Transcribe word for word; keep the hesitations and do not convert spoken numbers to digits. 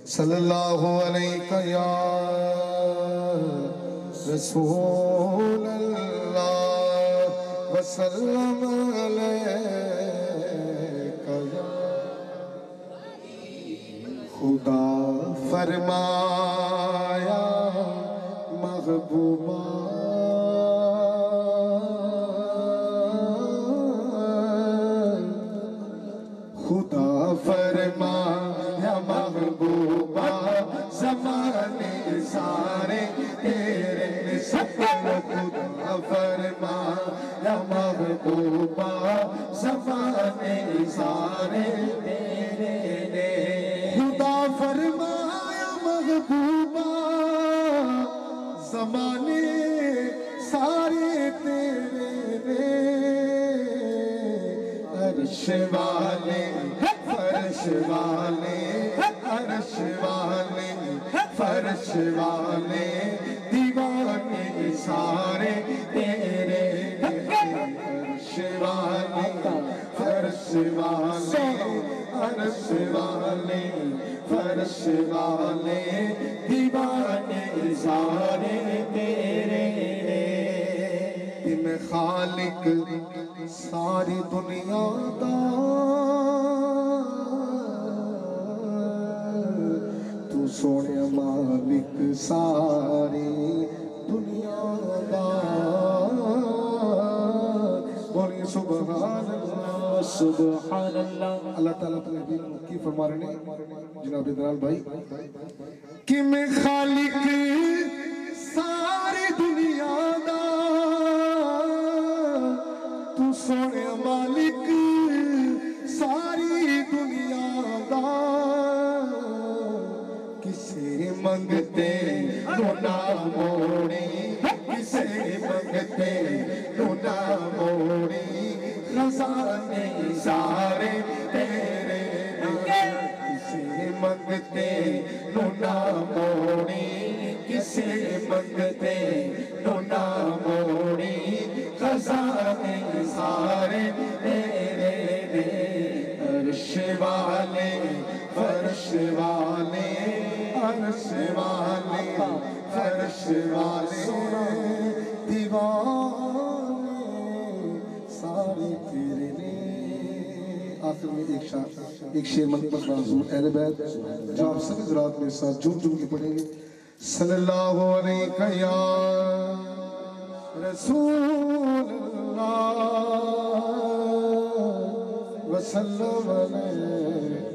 صلی اللہ علیہ یا رسول اللہ وسلم علیکہ یا خدا فرمایا محبوبہ خدا فرمایا محبوبہ زمانے سارے تیرے سفر خدا فرمایا محبوبہ زمانے سارے تیرے خدا فرمایا محبوبہ زمانے سارے تیرے عرش والے فرش والے عرش والے فرش والے دیوانے سارے تیرے عرش والے فرش والے عرش والے فرش والے دیوانے سارے تیرے تم خالق ساری دنیا دا تو سونے مالک ساری دنیا دا بولیے سبحان اللہ سبحان اللہ اللہ تعالیٰ تعالیٰ کی فرما رہے ہیں جناب دلال بھائی کہ میں خالق ساری دنیا دا تو سونے مالک ساری دنیا دا کسے منگتے نو نہ موڑی کسے منگتے نو نہ موڑی خزانے سارے تیرے کسے منگتے نو نہ موڑی کسے منگتے نو نہ موڑی خزانے سارے تیرے عرش والے فرش والے عرش والے فرش والے دیوانے سارے تیرے آخر میں ایک شعر ایک شعر منتظر حضور اہل بیت جو آپ سب حضرات میں ساتھ جھوم جھوم کے پڑھیں گے صلی اللہ علیہ یا رسول اللہ وسلم علیہ